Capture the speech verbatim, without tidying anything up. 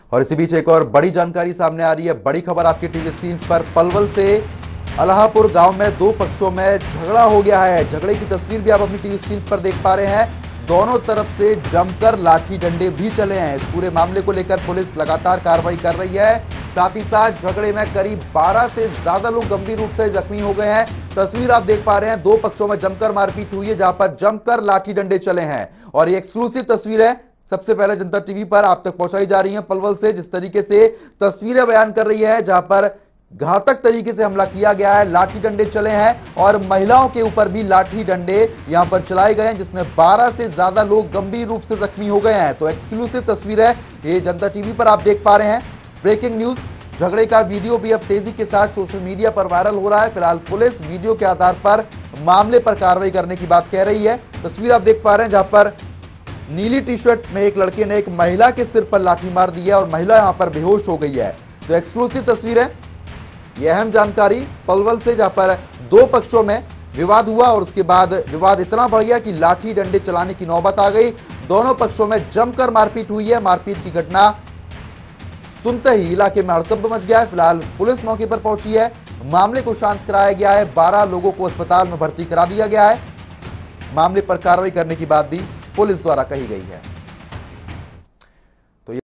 और इसी बीच एक और बड़ी जानकारी सामने आ रही है। बड़ी खबर आपकी टीवी स्क्रीन पर। पलवल से अलाहापुर गांव में दो पक्षों में झगड़ा हो गया है। झगड़े की तस्वीर भी आप अपनी टीवी स्क्रीन पर देख पा रहे हैं। दोनों तरफ से जमकर लाठी डंडे भी चले हैं। इस पूरे मामले को लेकर पुलिस लगातार कार्रवाई कर रही है। साथ ही साथ झगड़े में करीब बारह से ज्यादा लोग गंभीर रूप से जख्मी हो गए हैं। तस्वीर आप देख पा रहे हैं, दो पक्षों में जमकर मारपीट हुई है, जहां पर जमकर लाठी डंडे चले हैं। और ये एक्सक्लूसिव तस्वीर है, सबसे पहले जनता टीवी पर आप तक पहुंचाई जा रही है। पलवल से जिस तरीके से तस्वीरें बयान कर रही है, जहां पर घातक तरीके से हमला किया गया है, लाठी डंडे चले हैं और महिलाओं के ऊपर भी लाठी डंडे यहां पर चलाए गए हैं, जिसमें बारह से ज्यादा लोग गंभीर रूप से जख्मी हो गए हैं। तो एक्सक्लूसिव तस्वीर है ये, जनता टीवी पर आप देख पा रहे हैं। ब्रेकिंग न्यूज, झगड़े का वीडियो भी अब तेजी के साथ सोशल मीडिया पर वायरल हो रहा है। फिलहाल पुलिस वीडियो के आधार पर मामले पर कार्रवाई करने की बात कह रही है। तस्वीर आप देख पा रहे हैं, जहां पर नीली टी शर्ट में एक लड़के ने एक महिला के सिर पर लाठी मार दी है और महिला यहां पर बेहोश हो गई है। तो एक्सक्लूसिव तस्वीर है, यह अहम जानकारी पलवल से, जहां पर दो पक्षों में विवाद हुआ और उसके बाद विवाद इतना बढ़ गया कि लाठी डंडे चलाने की नौबत आ गई। दोनों पक्षों में जमकर मारपीट हुई है। मारपीट की घटना सुनते ही इलाके में हड़कंप मच गया है। फिलहाल पुलिस मौके पर पहुंची है, मामले को शांत कराया गया है। बारह लोगों को अस्पताल में भर्ती करा दिया गया है। मामले पर कार्रवाई करने की बात भी पुलिस द्वारा कही गई है।